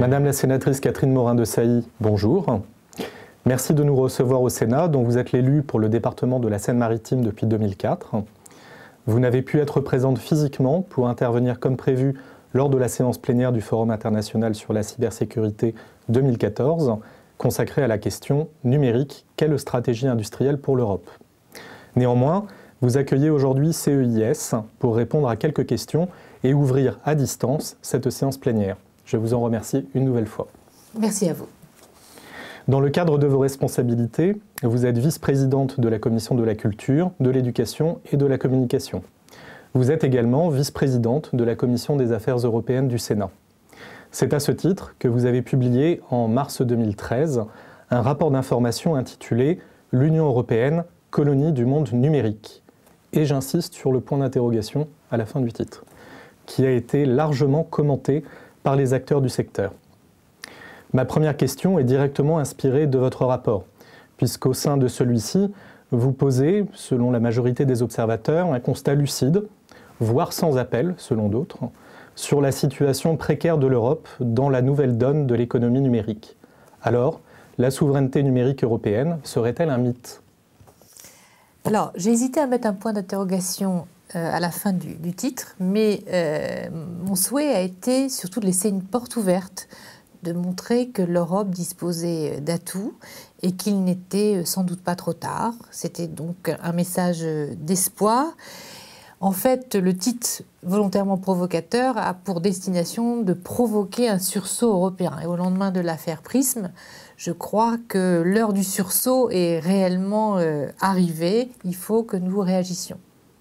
Madame la sénatrice Catherine Morin-Desailly, bonjour. Merci de nous recevoir au Sénat, dont vous êtes l'élue pour le département de la Seine-Maritime depuis 2004. Vous n'avez pu être présente physiquement pour intervenir comme prévu lors de la séance plénière du Forum international sur la cybersécurité 2014, consacrée à la question numérique, quelle stratégie industrielle pour l'Europe? Néanmoins, vous accueillez aujourd'hui CEIS pour répondre à quelques questions et ouvrir à distance cette séance plénière. Je vous en remercie une nouvelle fois. Merci à vous. Dans le cadre de vos responsabilités, vous êtes vice-présidente de la Commission de la Culture, de l'Éducation et de la Communication. Vous êtes également vice-présidente de la Commission des Affaires européennes du Sénat. C'est à ce titre que vous avez publié en mars 2013 un rapport d'information intitulé « L'Union européenne, colonie du monde numérique ». Et j'insiste sur le point d'interrogation à la fin du titre, qui a été largement commenté par les acteurs du secteur. Ma première question est directement inspirée de votre rapport, puisqu'au sein de celui-ci, vous posez, selon la majorité des observateurs, un constat lucide, voire sans appel, selon d'autres, sur la situation précaire de l'Europe dans la nouvelle donne de l'économie numérique. Alors, la souveraineté numérique européenne serait-elle un mythe ? Alors, j'ai hésité à mettre un point d'interrogation à la fin du titre, mais mon souhait a été surtout de laisser une porte ouverte, de montrer que l'Europe disposait d'atouts et qu'il n'était sans doute pas trop tard. C'était donc un message d'espoir. En fait, le titre volontairement provocateur a pour destination de provoquer un sursaut européen. Et au lendemain de l'affaire Prism, je crois que l'heure du sursaut est réellement arrivée. Il faut que nous réagissions.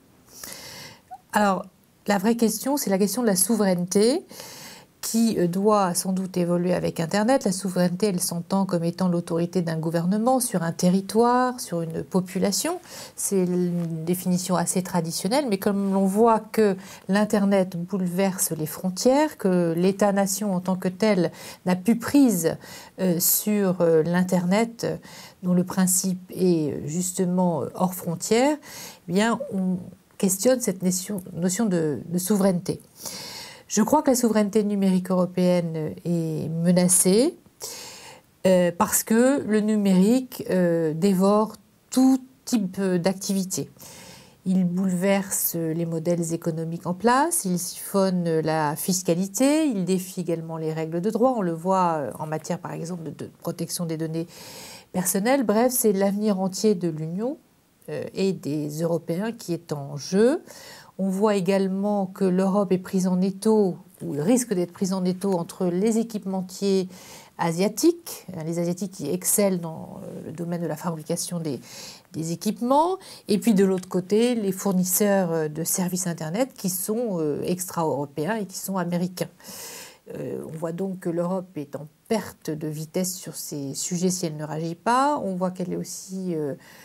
Alors, la vraie question, c'est la question de la souveraineté qui doit sans doute évoluer avec Internet. La souveraineté, elle s'entend comme étant l'autorité d'un gouvernement sur un territoire, sur une population. C'est une définition assez traditionnelle, mais comme l'on voit que l'Internet bouleverse les frontières, que l'État-nation en tant que tel n'a plus prise sur l'Internet, dont le principe est justement hors frontières, eh bien, on questionne cette notion de souveraineté. Je crois que la souveraineté numérique européenne est menacée parce que le numérique dévore tout type d'activité. Il bouleverse les modèles économiques en place, il siphonne la fiscalité, il défie également les règles de droit. On le voit en matière, par exemple, de protection des données personnelles. Bref, c'est l'avenir entier de l'Union et des Européens qui est en jeu. On voit également que l'Europe est prise en étau, ou risque d'être prise en étau entre les équipementiers asiatiques, les Asiatiques qui excellent dans le domaine de la fabrication des équipements, et puis de l'autre côté, les fournisseurs de services Internet qui sont extra-européens et qui sont américains. On voit donc que l'Europe est en perte de vitesse sur ces sujets si elle ne réagit pas. On voit qu'elle est aussi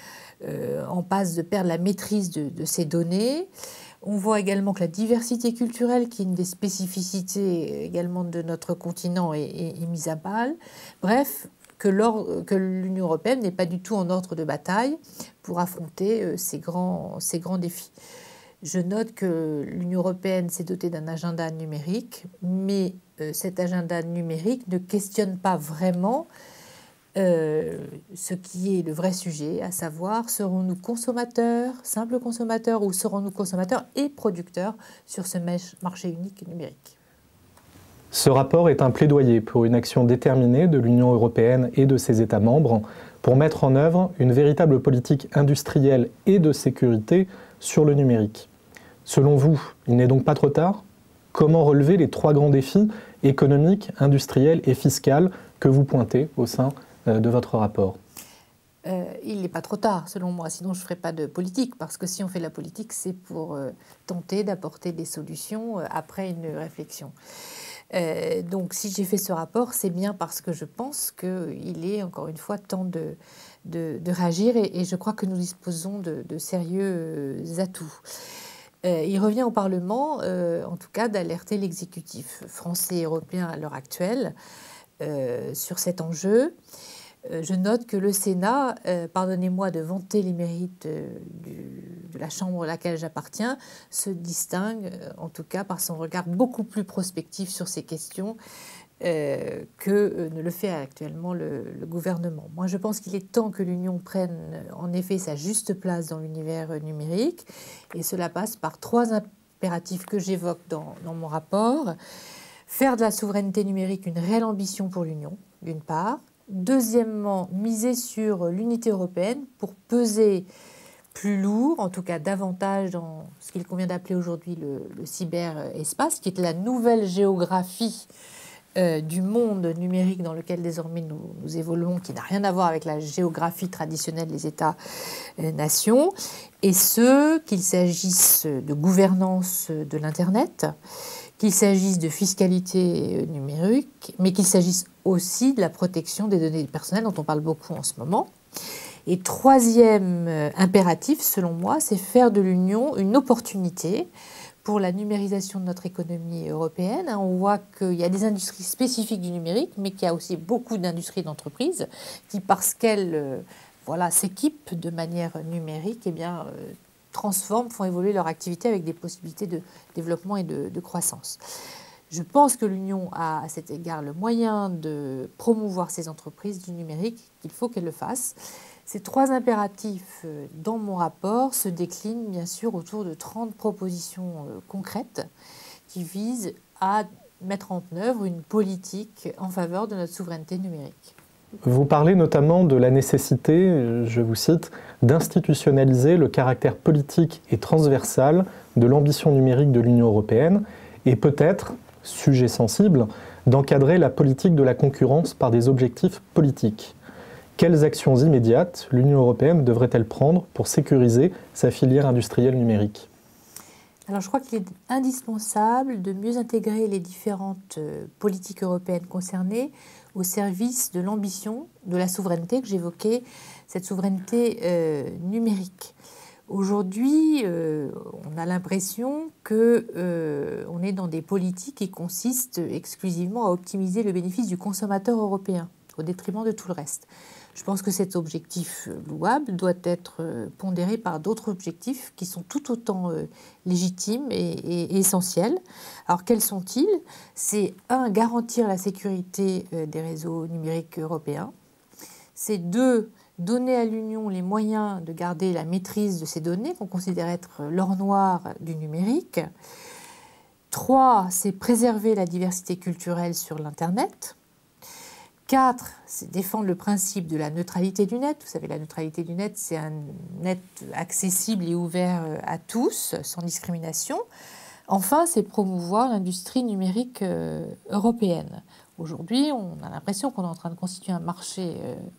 en passe de perdre la maîtrise de ces données. On voit également que la diversité culturelle, qui est une des spécificités également de notre continent, est mise à mal. Bref, que l'Union européenne n'est pas du tout en ordre de bataille pour affronter ces grands défis. Je note que l'Union européenne s'est dotée d'un agenda numérique, mais cet agenda numérique ne questionne pas vraiment ce qui est le vrai sujet, à savoir, serons-nous consommateurs, simples consommateurs, ou serons-nous consommateurs et producteurs sur ce marché unique numérique? Ce rapport est un plaidoyer pour une action déterminée de l'Union européenne et de ses États membres pour mettre en œuvre une véritable politique industrielle et de sécurité sur le numérique. Selon vous, il n'est donc pas trop tard? Comment relever les trois grands défis économiques, industriels et fiscaux que vous pointez au sein de votre rapport? Il n'est pas trop tard, selon moi, sinon je ne ferai pas de politique, parce que si on fait de la politique, c'est pour tenter d'apporter des solutions après une réflexion. Donc si j'ai fait ce rapport, c'est bien parce que je pense qu'il est, encore une fois, temps de réagir, et je crois que nous disposons de sérieux atouts. Il revient au Parlement, en tout cas, d'alerter l'exécutif français et européen à l'heure actuelle sur cet enjeu. Je note que le Sénat, pardonnez-moi de vanter les mérites de la Chambre à laquelle j'appartiens, se distingue, en tout cas par son regard beaucoup plus prospectif sur ces questions que ne le fait actuellement le gouvernement. Moi, je pense qu'il est temps que l'Union prenne en effet sa juste place dans l'univers numérique, et cela passe par 3 impératifs que j'évoque dans mon rapport. Faire de la souveraineté numérique une réelle ambition pour l'Union, d'une part. Deuxièmement, miser sur l'unité européenne pour peser plus lourd, en tout cas davantage dans ce qu'il convient d'appeler aujourd'hui le cyberespace, qui est la nouvelle géographie du monde numérique dans lequel désormais nous évoluons, qui n'a rien à voir avec la géographie traditionnelle des États-nations, et ce, qu'il s'agisse de gouvernance de l'Internet, qu'il s'agisse de fiscalité numérique, mais qu'il s'agisse aussi de la protection des données personnelles dont on parle beaucoup en ce moment. Et troisième impératif, selon moi, c'est faire de l'Union une opportunité pour la numérisation de notre économie européenne. On voit qu'il y a des industries spécifiques du numérique, mais qu'il y a aussi beaucoup d'industries d'entreprises qui, parce qu'elles s'équipent de manière numérique, transforment, font évoluer leur activité avec des possibilités de développement et de croissance. Je pense que l'Union a à cet égard le moyen de promouvoir ces entreprises du numérique, qu'il faut qu'elle le fasse. Ces 3 impératifs dans mon rapport se déclinent bien sûr autour de 30 propositions concrètes qui visent à mettre en œuvre une politique en faveur de notre souveraineté numérique. Vous parlez notamment de la nécessité, je vous cite, d'institutionnaliser le caractère politique et transversal de l'ambition numérique de l'Union européenne et peut-être, sujet sensible, d'encadrer la politique de la concurrence par des objectifs politiques. Quelles actions immédiates l'Union européenne devrait-elle prendre pour sécuriser sa filière industrielle numérique ? Alors je crois qu'il est indispensable de mieux intégrer les différentes politiques européennes concernées au service de l'ambition, de la souveraineté que j'évoquais, cette souveraineté numérique. Aujourd'hui, on a l'impression qu'on est dans des politiques qui consistent exclusivement à optimiser le bénéfice du consommateur européen au détriment de tout le reste. Je pense que cet objectif louable doit être pondéré par d'autres objectifs qui sont tout autant légitimes et essentiels. Alors quels sont-ils ? C'est 1, garantir la sécurité des réseaux numériques européens. C'est 2, donner à l'Union les moyens de garder la maîtrise de ces données qu'on considère être l'or noir du numérique. 3, c'est préserver la diversité culturelle sur l'Internet. 4, c'est défendre le principe de la neutralité du net. Vous savez, la neutralité du net, c'est un net accessible et ouvert à tous, sans discrimination. Enfin, c'est promouvoir l'industrie numérique européenne. Aujourd'hui, on a l'impression qu'on est en train de constituer un marché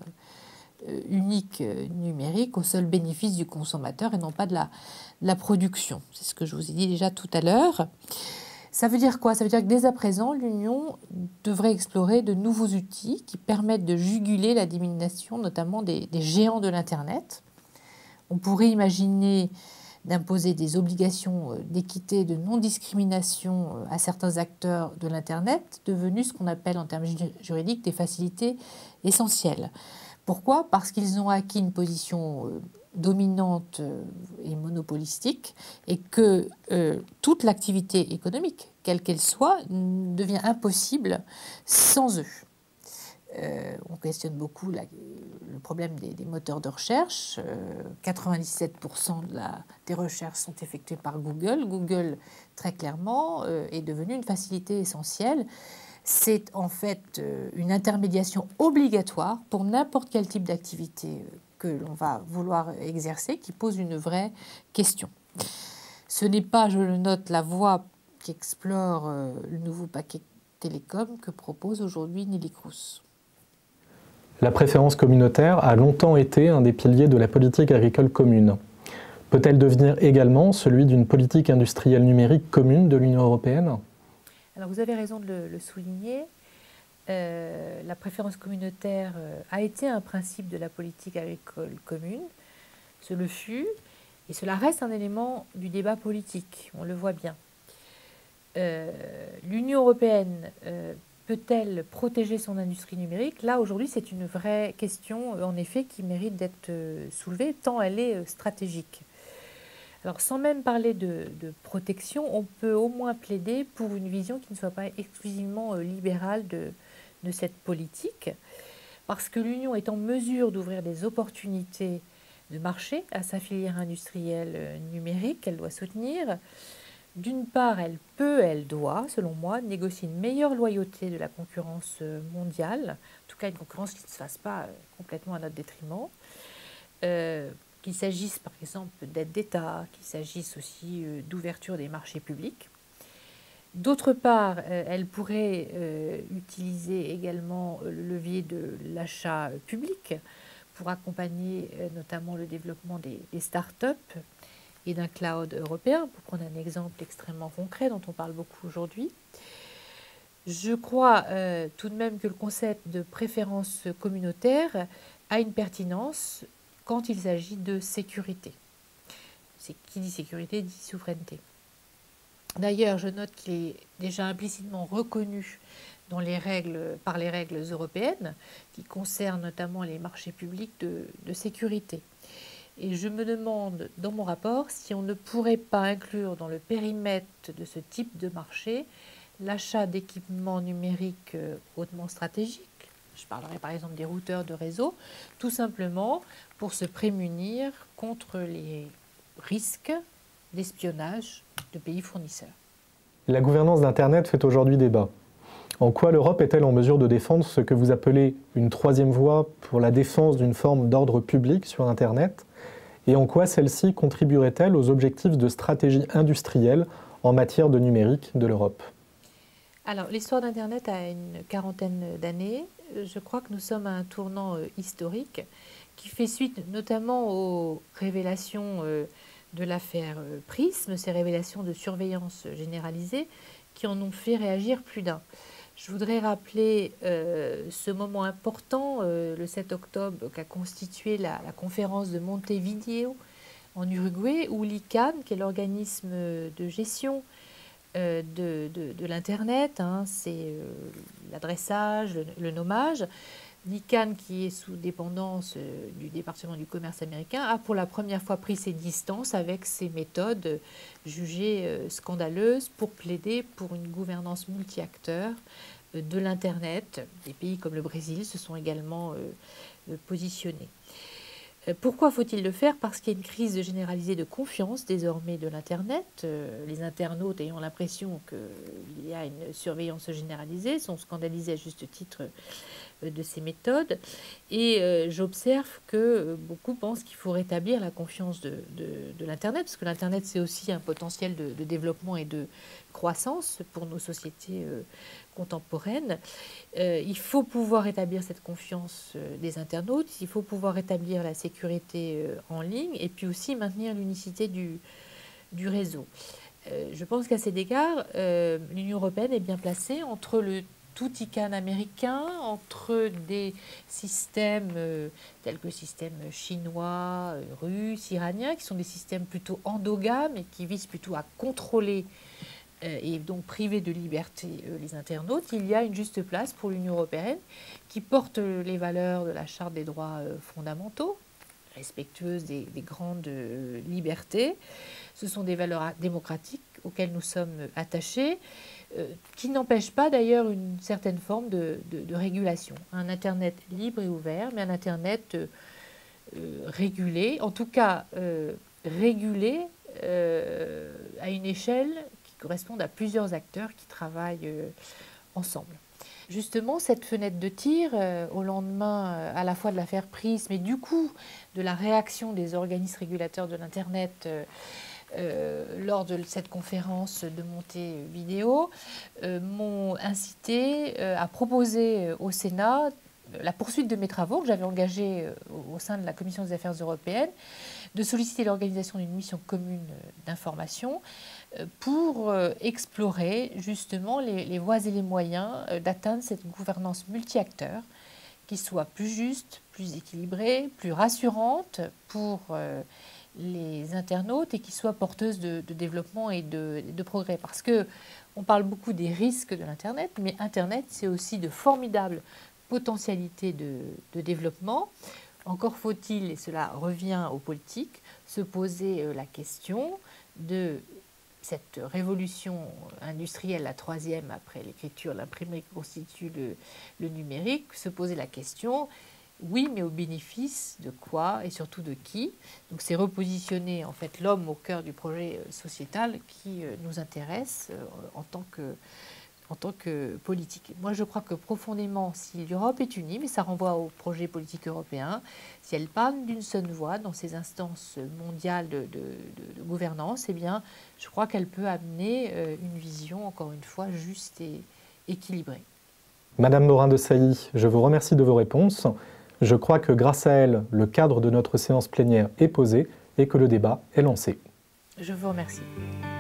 unique numérique au seul bénéfice du consommateur et non pas de la production. C'est ce que je vous ai dit déjà tout à l'heure. Ça veut dire quoi ? Ça veut dire que dès à présent, l'Union devrait explorer de nouveaux outils qui permettent de juguler la domination, notamment des géants de l'Internet. On pourrait imaginer d'imposer des obligations d'équité, de non-discrimination à certains acteurs de l'Internet, devenus ce qu'on appelle en termes juridiques des facilités essentielles. Pourquoi ? Parce qu'ils ont acquis une position dominante et monopolistique et que toute l'activité économique, quelle qu'elle soit, devient impossible sans eux. On questionne beaucoup le problème des moteurs de recherche. 97% des recherches sont effectuées par Google. Google, très clairement, est devenu une facilité essentielle. C'est en fait une intermédiation obligatoire pour n'importe quel type d'activité que l'on va vouloir exercer, qui pose une vraie question. Ce n'est pas, je le note, la voie qu'explore le nouveau paquet télécom que propose aujourd'hui Neelie Kroes. La préférence communautaire a longtemps été un des piliers de la politique agricole commune. Peut-elle devenir également celui d'une politique industrielle numérique commune de l'Union européenne ? Alors vous avez raison de le souligner. La préférence communautaire a été un principe de la politique agricole commune. Ce le fut, et cela reste un élément du débat politique, on le voit bien. L'Union européenne peut-elle protéger son industrie numérique ? Là, aujourd'hui, c'est une vraie question, en effet, qui mérite d'être soulevée, tant elle est stratégique. Alors, sans même parler de protection, on peut au moins plaider pour une vision qui ne soit pas exclusivement libérale de cette politique, parce que l'Union est en mesure d'ouvrir des opportunités de marché à sa filière industrielle numérique qu'elle doit soutenir. D'une part, elle peut, elle doit, selon moi, négocier une meilleure loyauté de la concurrence mondiale, en tout cas une concurrence qui ne se fasse pas complètement à notre détriment. Qu'il s'agisse par exemple d'aides d'État, qu'il s'agisse aussi d'ouverture des marchés publics. D'autre part, elle pourrait utiliser également le levier de l'achat public pour accompagner notamment le développement des start-up et d'un cloud européen, pour prendre un exemple extrêmement concret dont on parle beaucoup aujourd'hui. Je crois tout de même que le concept de préférence communautaire a une pertinence quand il s'agit de sécurité. Qui dit sécurité dit souveraineté. D'ailleurs, je note qu'il est déjà implicitement reconnu par les règles européennes qui concernent notamment les marchés publics de sécurité. Et je me demande dans mon rapport si on ne pourrait pas inclure dans le périmètre de ce type de marché l'achat d'équipements numériques hautement stratégiques. Je parlerai par exemple des routeurs de réseau, tout simplement pour se prémunir contre les risques d'espionnage de pays fournisseurs. La gouvernance d'Internet fait aujourd'hui débat. En quoi l'Europe est-elle en mesure de défendre ce que vous appelez une troisième voie pour la défense d'une forme d'ordre public sur Internet? Et en quoi celle-ci contribuerait-elle aux objectifs de stratégie industrielle en matière de numérique de l'Europe? Alors, l'histoire d'Internet a une quarantaine d'années. Je crois que nous sommes à un tournant historique qui fait suite notamment aux révélations de l'affaire Prism, ces révélations de surveillance généralisée qui en ont fait réagir plus d'un. Je voudrais rappeler ce moment important, le 7 octobre, qu'a constitué la conférence de Montevideo en Uruguay, où l'ICANN, qui est l'organisme de gestion de l'Internet, c'est l'adressage, le nommage. L'ICANN, qui est sous dépendance du département du commerce américain, a pour la première fois pris ses distances avec ces méthodes jugées scandaleuses pour plaider pour une gouvernance multi-acteurs de l'Internet. Des pays comme le Brésil se sont également positionnés. Pourquoi faut-il le faire? Parce qu'il y a une crise généralisée de confiance désormais de l'Internet. Les internautes ayant l'impression qu'il y a une surveillance généralisée sont scandalisés à juste titre de ces méthodes. Et j'observe que beaucoup pensent qu'il faut rétablir la confiance de l'Internet, parce que l'Internet, c'est aussi un potentiel de développement et de croissance pour nos sociétés contemporaines. Il faut pouvoir rétablir cette confiance des internautes, il faut pouvoir rétablir la sécurité en ligne et puis aussi maintenir l'unicité du réseau. Je pense qu'à cet égard, l'Union européenne est bien placée entre le tout ICANN américain, entre des systèmes tels que le système chinois, russe, iranien, qui sont des systèmes plutôt endogames et qui visent plutôt à contrôler et donc priver de liberté les internautes. Il y a une juste place pour l'Union européenne qui porte les valeurs de la Charte des droits fondamentaux, respectueuse des grandes libertés. Ce sont des valeurs démocratiques auxquelles nous sommes attachés, qui n'empêchent pas d'ailleurs une certaine forme de régulation. Un Internet libre et ouvert, mais un Internet régulé, en tout cas régulé à une échelle qui corresponde à plusieurs acteurs qui travaillent ensemble. Justement, cette fenêtre de tir, au lendemain à la fois de l'affaire Prism, mais du coup de la réaction des organismes régulateurs de l'Internet lors de cette conférence de Montevideo, m'ont incité à proposer au Sénat la poursuite de mes travaux que j'avais engagés au sein de la Commission des Affaires européennes, de solliciter l'organisation d'une mission commune d'information pour explorer justement les voies et les moyens d'atteindre cette gouvernance multi-acteurs qui soit plus juste, plus équilibrée, plus rassurante pour les internautes et qui soit porteuse de développement et de progrès. Parce qu'on parle beaucoup des risques de l'Internet, mais Internet, c'est aussi de formidables potentialités de développement. Encore faut-il, et cela revient aux politiques, se poser la question de cette révolution industrielle, la troisième après l'écriture, l'imprimerie qui constitue le numérique, se poser la question, oui, mais au bénéfice de quoi et surtout de qui? Donc c'est repositionner en fait l'homme au cœur du projet sociétal qui nous intéresse en tant que politique. Moi, je crois que profondément, si l'Europe est unie, mais ça renvoie au projet politique européen, si elle parle d'une seule voix dans ces instances mondiales de gouvernance, eh bien, je crois qu'elle peut amener une vision, encore une fois, juste et équilibrée. Madame Morin-Desailly, je vous remercie de vos réponses. Je crois que grâce à elles, le cadre de notre séance plénière est posé et que le débat est lancé. Je vous remercie.